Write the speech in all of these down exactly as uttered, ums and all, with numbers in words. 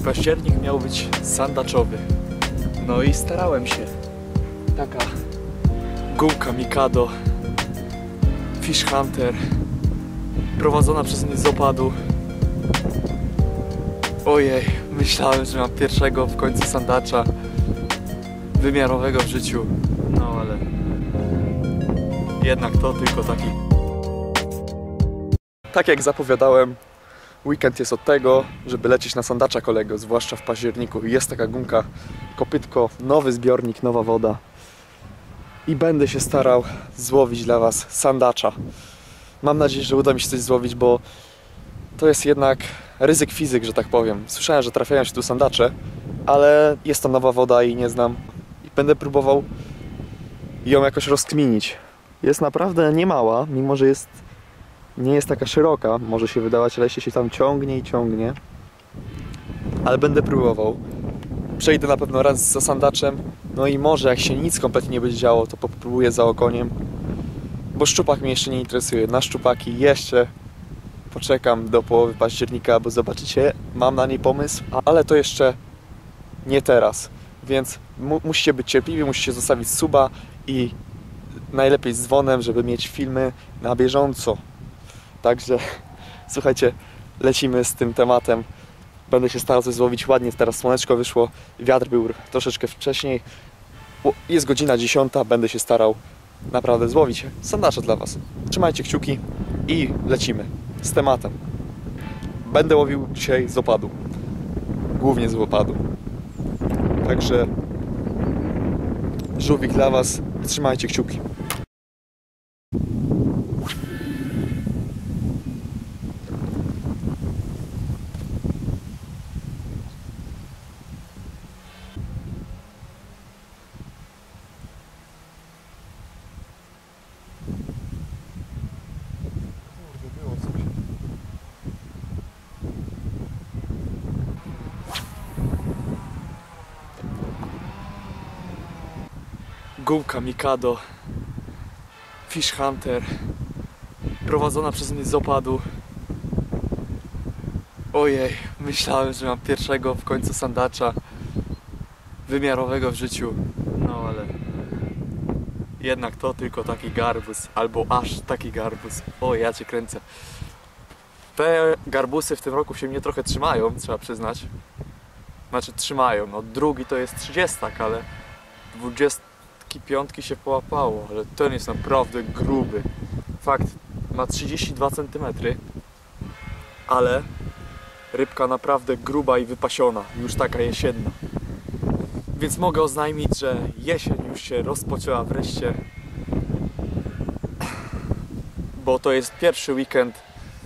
Październik miał być sandaczowy. No i starałem się. Taka gumka Mikado Fish Hunter prowadzona przez mnie z opadu. Ojej, myślałem, że mam pierwszego w końcu sandacza wymiarowego w życiu. No ale jednak to tylko taki. Tak jak zapowiadałem, weekend jest od tego, żeby lecieć na sandacza, kolego, zwłaszcza w październiku. Jest taka gumka, kopytko, nowy zbiornik, nowa woda. I będę się starał złowić dla Was sandacza. Mam nadzieję, że uda mi się coś złowić, bo to jest jednak ryzyk fizyk, że tak powiem. Słyszałem, że trafiają się tu sandacze, ale jest to nowa woda i nie znam. I będę próbował ją jakoś rozkminić. Jest naprawdę niemała, mimo że jest, nie jest taka szeroka. Może się wydawać, ale się tam ciągnie i ciągnie. Ale będę próbował. Przejdę na pewno raz za sandaczem. No i może jak się nic kompletnie nie będzie działo, to popróbuję za okoniem. Bo szczupak mnie jeszcze nie interesuje. Na szczupaki jeszcze poczekam do połowy października, bo zobaczycie, mam na niej pomysł, ale to jeszcze nie teraz. Więc mu musicie być cierpliwi, musicie zostawić suba i najlepiej z dzwonem, żeby mieć filmy na bieżąco. Także słuchajcie, lecimy z tym tematem. Będę się starał coś złowić ładnie. Teraz słoneczko wyszło, wiatr był troszeczkę wcześniej. Jest godzina dziesiąta, będę się starał naprawdę złowić sandacza dla Was. Trzymajcie kciuki i lecimy z tematem. Będę łowił dzisiaj z opadu. Głównie z opadu. Także żółwik dla Was. Trzymajcie kciuki. Gumka Mikado Fish Hunter prowadzona przez mnie z opadu. Ojej, myślałem, że mam pierwszego w końcu sandacza wymiarowego w życiu. No ale jednak to tylko taki garbus, albo aż taki garbus. O, ja Cię kręcę. Te garbusy w tym roku się mnie trochę trzymają, trzeba przyznać. Znaczy trzymają, no drugi to jest trzydziestak, ale dwudziestki piątki się połapało, ale ten jest naprawdę gruby. Fakt, ma trzydzieści dwa centymetry, ale rybka naprawdę gruba i wypasiona, już taka jesienna. Więc mogę oznajmić, że jesień już się rozpoczęła wreszcie, bo to jest pierwszy weekend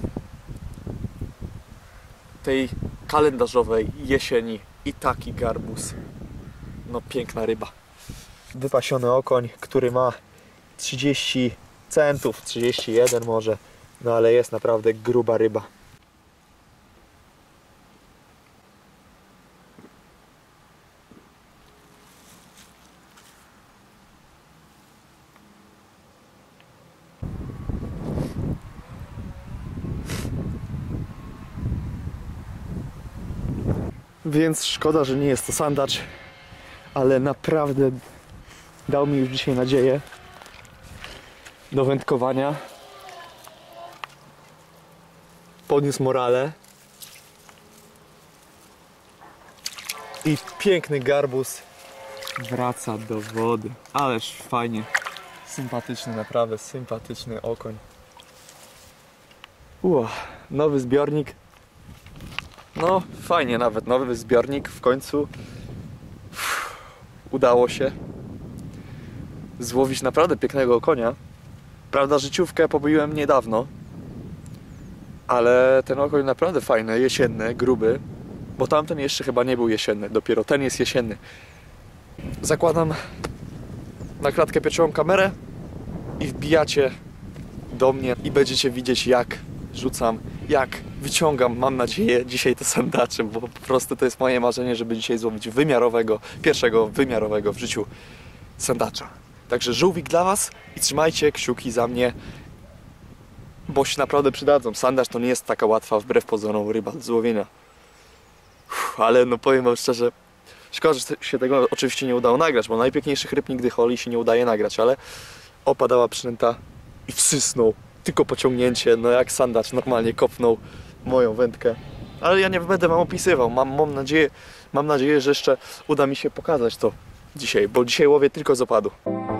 tej kalendarzowej jesieni i taki garbus. No piękna ryba. Wypasiony okoń, który ma trzydzieści centów, trzydzieści jeden może, no ale jest naprawdę gruba ryba. Więc szkoda, że nie jest to sandacz, ale naprawdę dał mi już dzisiaj nadzieję do wędkowania. Podniósł morale. I piękny garbus wraca do wody. Ależ fajnie. Sympatyczny, naprawdę sympatyczny okoń. Ua, nowy zbiornik. No fajnie, nawet nowy zbiornik w końcu. Uff, udało się złowić naprawdę pięknego konia. Prawda, życiówkę pobiłem niedawno, ale ten okoń naprawdę fajny, jesienny, gruby, bo tamten jeszcze chyba nie był jesienny, dopiero ten jest jesienny. Zakładam na klatkę piersiową kamerę i wbijacie do mnie i będziecie widzieć, jak rzucam, jak wyciągam, mam nadzieję, dzisiaj to sandacze, bo po prostu to jest moje marzenie, żeby dzisiaj złowić wymiarowego, pierwszego wymiarowego w życiu sandacza. Także żółwik dla Was i trzymajcie kciuki za mnie, bo się naprawdę przydadzą. Sandacz to nie jest taka łatwa, wbrew pozorom, ryba do złowienia. Uff, ale no powiem wam szczerze, szkoda, że się tego oczywiście nie udało nagrać, bo najpiękniejszych ryb nigdy holi się nie udaje nagrać, ale opadała przynęta i wsysnął. Tylko pociągnięcie, no jak sandacz normalnie kopnął moją wędkę. Ale ja nie będę wam opisywał, mam, mam nadzieję, mam nadzieję, że jeszcze uda mi się pokazać to dzisiaj, bo dzisiaj łowię tylko z opadu.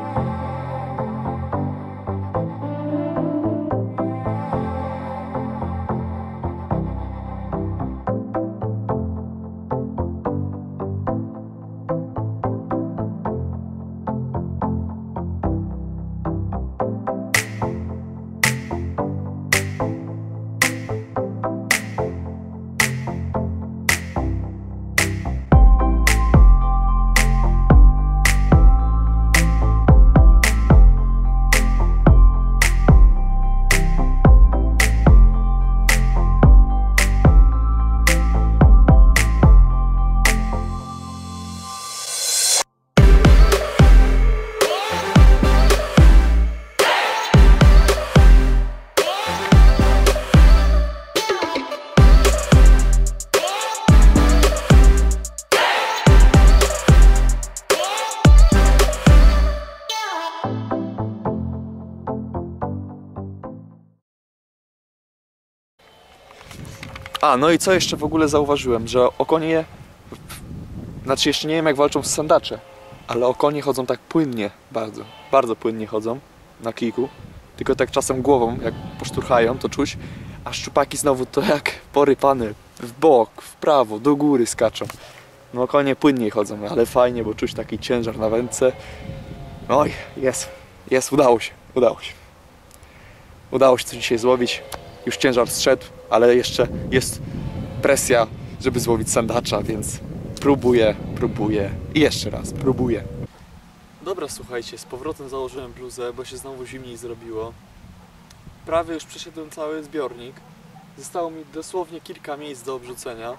A, no i co jeszcze w ogóle zauważyłem, że okonie, znaczy jeszcze nie wiem jak walczą z sandacze, ale okonie chodzą tak płynnie, bardzo, bardzo płynnie chodzą na kijku, tylko tak czasem głową, jak poszturchają, to czuć, a szczupaki znowu to jak porypane, w bok, w prawo, do góry skaczą. No okonie płynniej chodzą, ale fajnie, bo czuć taki ciężar na wędce. Oj, jest, jest, udało się, udało się. Udało się coś dzisiaj złowić, już ciężar zszedł, ale jeszcze jest presja, żeby złowić sandacza, więc próbuję, próbuję i jeszcze raz próbuję. Dobra, słuchajcie, z powrotem założyłem bluzę, bo się znowu zimniej zrobiło. Prawie już przeszedłem cały zbiornik. Zostało mi dosłownie kilka miejsc do obrzucenia.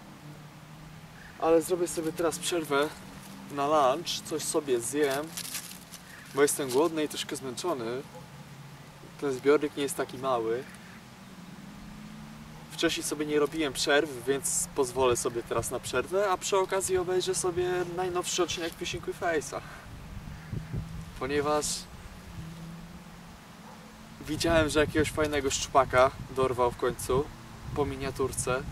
Ale zrobię sobie teraz przerwę na lunch, coś sobie zjem, bo jestem głodny i troszkę zmęczony. Ten zbiornik nie jest taki mały. Wcześniej sobie nie robiłem przerw, więc pozwolę sobie teraz na przerwę, a przy okazji obejrzę sobie najnowszy odcinek Fishing with Ace'a. Ponieważ widziałem, że jakiegoś fajnego szczupaka dorwał w końcu po miniaturce.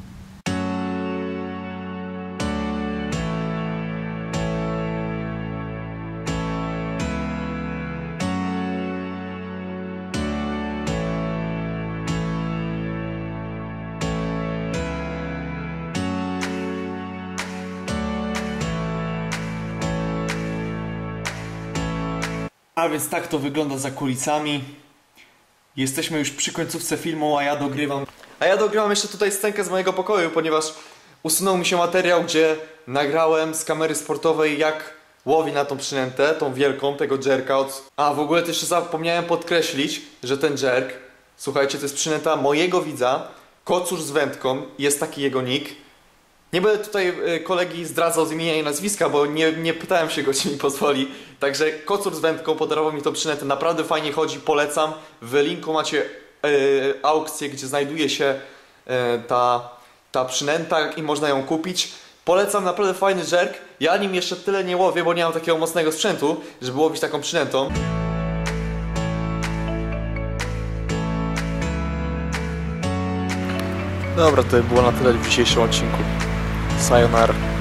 A więc tak to wygląda za kulisami. Jesteśmy już przy końcówce filmu, a ja dogrywam. A ja dogrywam jeszcze tutaj scenkę z mojego pokoju, ponieważ usunął mi się materiał, gdzie nagrałem z kamery sportowej, jak łowi na tą przynętę, tą wielką, tego jerka. Od... A w ogóle też jeszcze zapomniałem podkreślić, że ten jerk, słuchajcie, to jest przynęta mojego widza, kocur z wędką, jest taki jego nick. Nie będę tutaj kolegi zdradzał z imienia i nazwiska, bo nie, nie pytałem się go, czy mi pozwoli. Także kocur z wędką podarował mi tą przynętę. Naprawdę fajnie chodzi, polecam. W linku macie e, aukcję, gdzie znajduje się e, ta, ta przynęta i można ją kupić. Polecam, naprawdę fajny jerk. Ja nim jeszcze tyle nie łowię, bo nie mam takiego mocnego sprzętu, żeby łowić taką przynętą. Dobra, to było na tyle w dzisiejszym odcinku. Sayonara.